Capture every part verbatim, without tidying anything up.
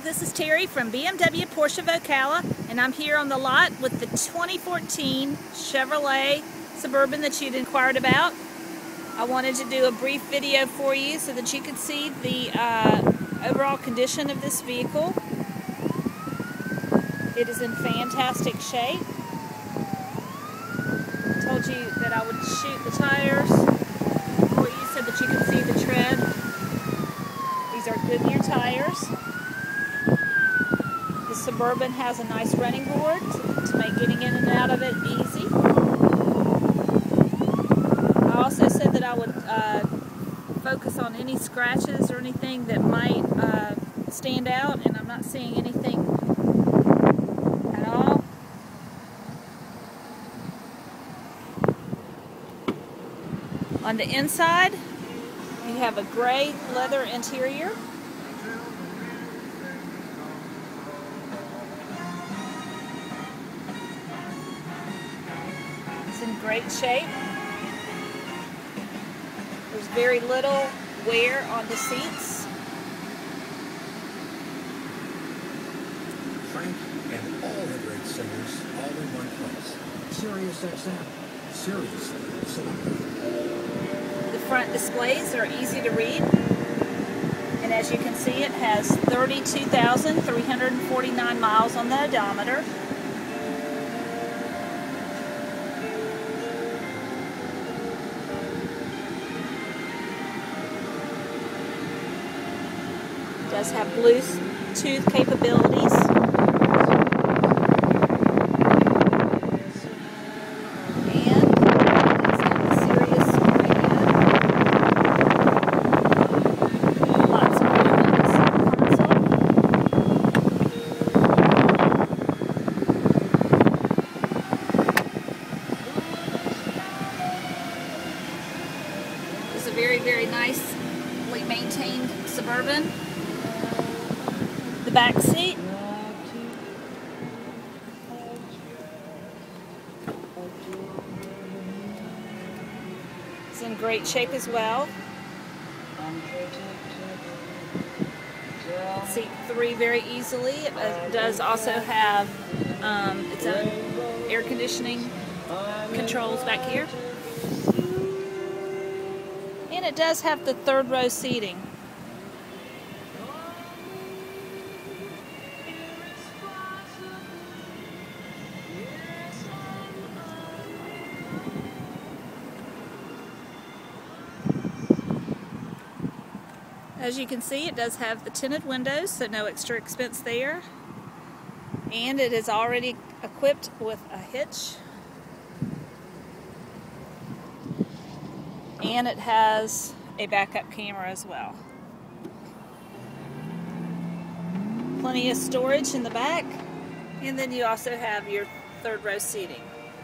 this is Terry from B M W Porsche Ocala, and I'm here on the lot with the twenty fourteen Chevrolet Suburban that you'd inquired about. I wanted to do a brief video for you so that you could see the uh, overall condition of this vehicle. It is in fantastic shape. I told you that I would shoot the tires for you so that you could see the tread. These are Goodyear tires. The Suburban has a nice running board to, to make getting in and out of it easy. I also said that I would uh, focus on any scratches or anything that might uh, stand out, and I'm not seeing anything at all. On the inside, you have a gray leather interior. It's in great shape. There's very little wear on the seats. Frank and all the great singers all in one place. Sirius X M. Seriously selected. The front displays are easy to read. And as you can see, it has thirty-two thousand three hundred forty-nine miles on the odometer. It does have Bluetooth capabilities. It's a very, very nicely maintained Suburban. The back seat. It's in great shape as well. Seat three very easily. It does also have um, its own air conditioning controls back here. And it does have the third row seating. As you can see, it does have the tinted windows, so no extra expense there. And it is already equipped with a hitch. And it has a backup camera as well. Plenty of storage in the back. And then you also have your third row seating.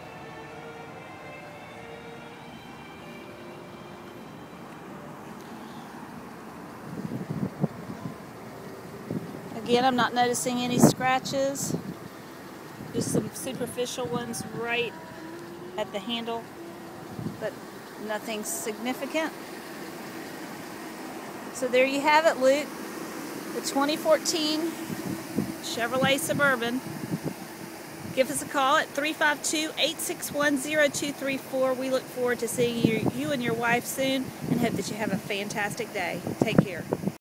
Again, I'm not noticing any scratches, just some superficial ones right at the handle, but nothing significant. So there you have it, Luke, the twenty fourteen Chevrolet Suburban. Give us a call at three five two, eight six one, zero two three four. We look forward to seeing you, you and your wife soon, and hope that you have a fantastic day. Take care.